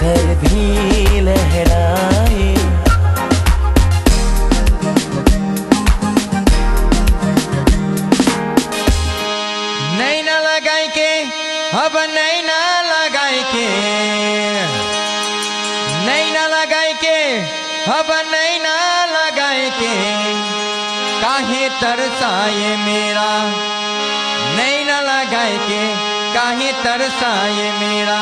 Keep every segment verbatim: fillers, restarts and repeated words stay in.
शिखर भी लहराए। नैना लगाई के अब नैना लगाई के, नैना लगाई के अब नैना लगाई के, काहे तरसाए मेरा नैना लगाई के, काहे तरसाए मेरा।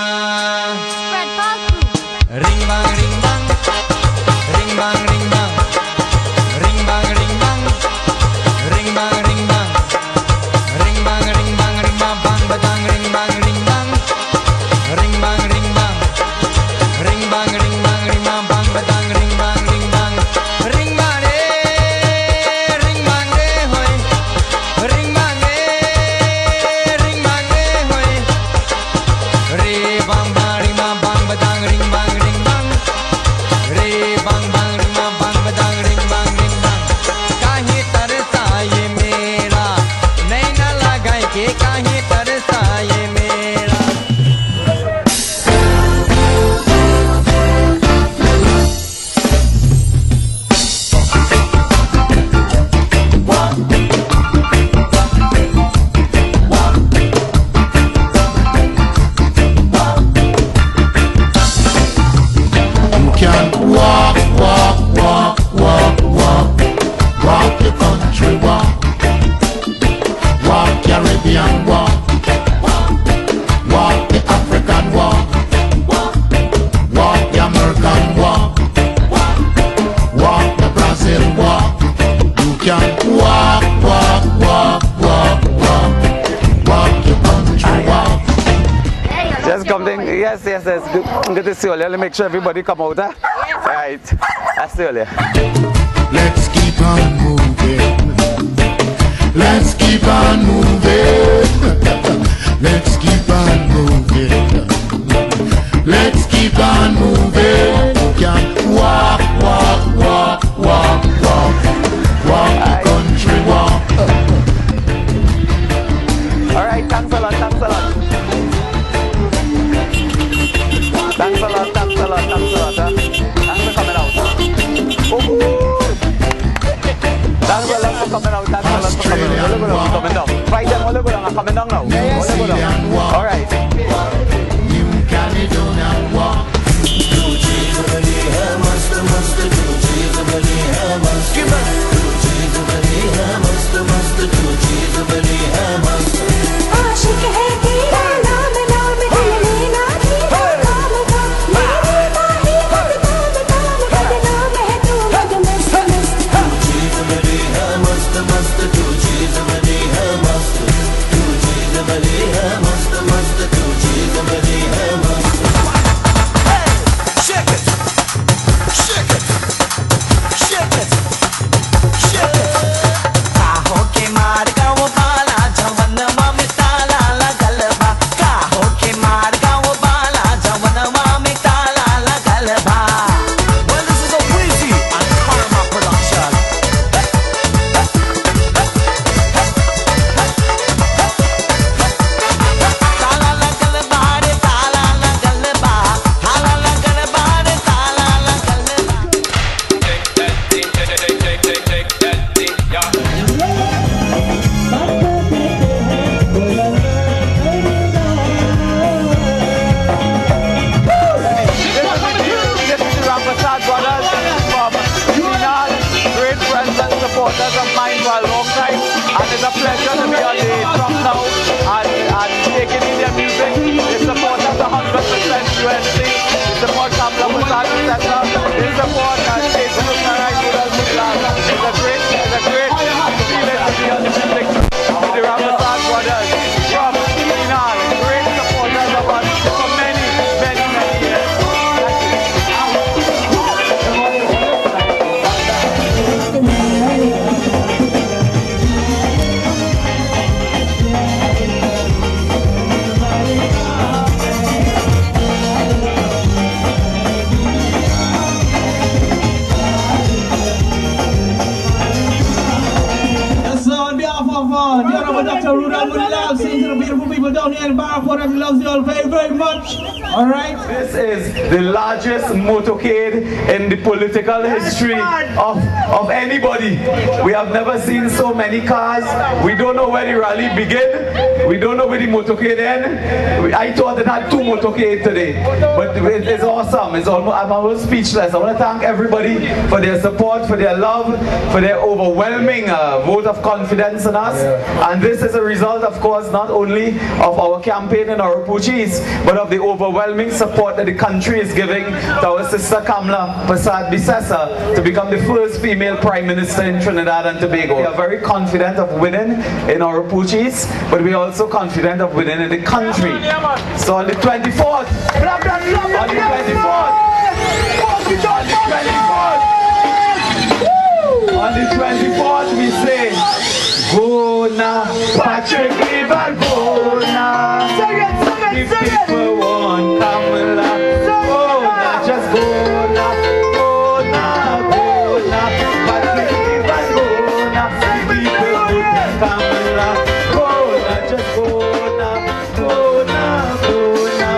Ring bang ring bang ring bang ring bang ring bang ring bang ring bang ring bang ring bang ring bang ring bang बांग Bajang ring bang ring bang ring bang ring bang ring bang ring bang ring bang बांग Bajang ring bang ring bang ring bang रे ring bang रे होय ring bang रे ring bang रे होय रे बांग बांग रिंग बांग बांग Bajang ring bang ring bang रे बांग बांग रिंग बांग बांग बजांग रिंग बांग रिंग बांग। काहे तरसाए मेरा नैना लगाए के, काहे तरसाए मेरा। You can walk, walk, walk, walk, walk, walk the country walk, walk Caribbean walk, walk the African walk, walk the American walk, walk the Brazil walk. You can walk, walk, walk, walk, walk, walk the country walk. Just come in. Yes, yes, yes. Good, good to see you. Let's make sure everybody come out. Huh? Yes. Right. I'll see you later. Let's keep on moving. Let's keep on moving. Let's keep on moving. Let's keep on moving. You can walk, walk, walk, walk, walk, walk the country walk. All right. Thanks a lot. Thanks a lot. Thanks a lot. Thanks a lot. Thanks a lot. Huh? Thanks for coming out. Ooh. Thanks a lot for coming out. Thanks a lot for coming out. All the coming down. Right then, all the good are coming down now. All the good are. All right. New Caledonian walk. supporters of mine for a long time, and it's a pleasure to be on the truck now and, and taking in their music. They support us one hundred percent U N C, they support Kamla Musad, et cetera. They support uh, State Roodal Moonilal. It's a great, it's a great feeling to be on the music of the Ramazan brothers from Trinidad. Great supporters of us for many, many, many years. Doctor Roodal Moonilal, saying to the beautiful people down here in Barracuda, he loves you all very, very very much. All right. This is the largest motorcade in the political history of, of anybody. We have never seen so many cars. We don't know where the rally began. We don't know where the motorcade end. I thought it had two motorcades today, but it's awesome. It's almost, I'm almost speechless. I want to thank everybody for their support, for their love, for their overwhelming uh, vote of confidence in us. Yeah. And this is a result, of course, not only of our campaign in Oropouche East, but of the overwhelming support that the country is giving to our sister Kamla Persad-Bissessar to become the first female Prime Minister in Trinidad and Tobago. We are very confident of winning in Oropouche East, but we are also confident of winning in the country. So on the twenty-fourth, on the twenty-fourth, on the twenty-fourth, on the twenty-fourth, we say, go na, Patrick Ivan, go na. If people want Kamala, go na, just go na, go na, go na. Patrick Ivan, go na. If people want Kamala, go na, just go na, go na, go na.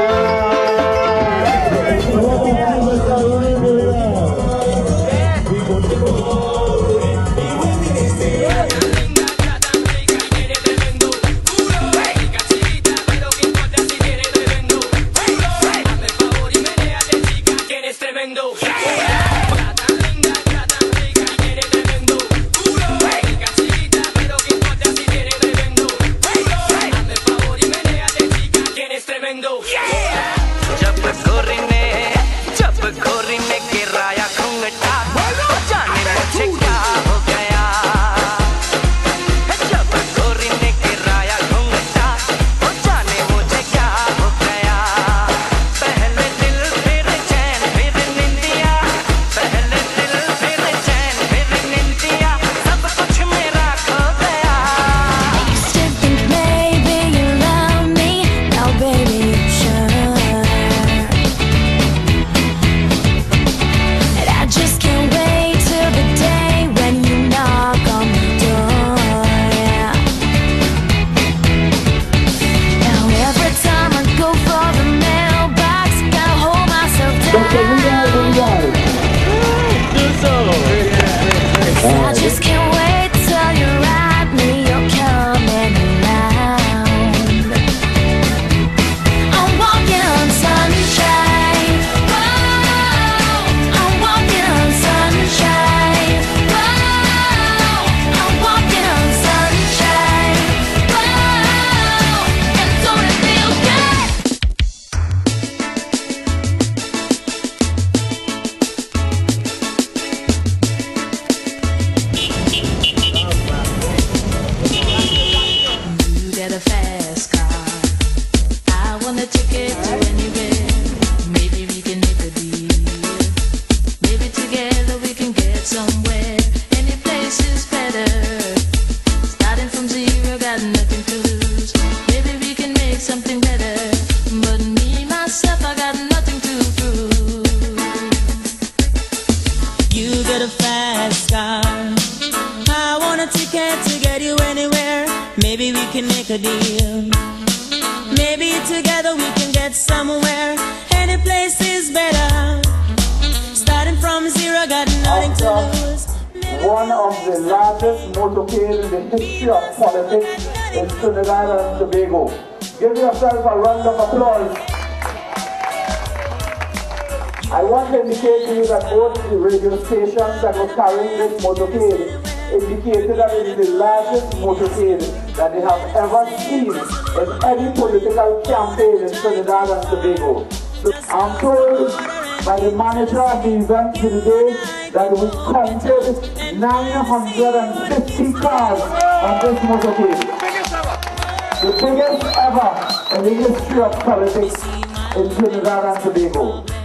I just can't wait till you ride me, you're coming around. I'm walking on sunshine, whoa. I'm walking on sunshine, whoa. I'm walking on sunshine, whoa. And don't it feel good? A fast car. I want a ticket to anywhere. Maybe we can make a deal. Maybe together we can get somewhere. Any place is better. Starting from zero, got nothing to lose. Maybe we can make something better. But me, myself, I got nothing to prove. You get a fast car. I want a ticket to get you anywhere. Maybe we can make a deal. Maybe together we can get somewhere. Any place is better. Starting from zero, got nothing to lose. One of the largest motorcades in the history of politics in Trinidad and Tobago. Give yourself a round of applause. I want to indicate to you that both the radio stations that were carrying this motorcade indicated that it is the largest motorcade that they have ever seen in any political campaign in Trinidad and Tobago. So I'm told by the manager of the event today that we counted nine hundred fifty cars on this motorcade. The biggest ever in the history of politics in Trinidad and Tobago.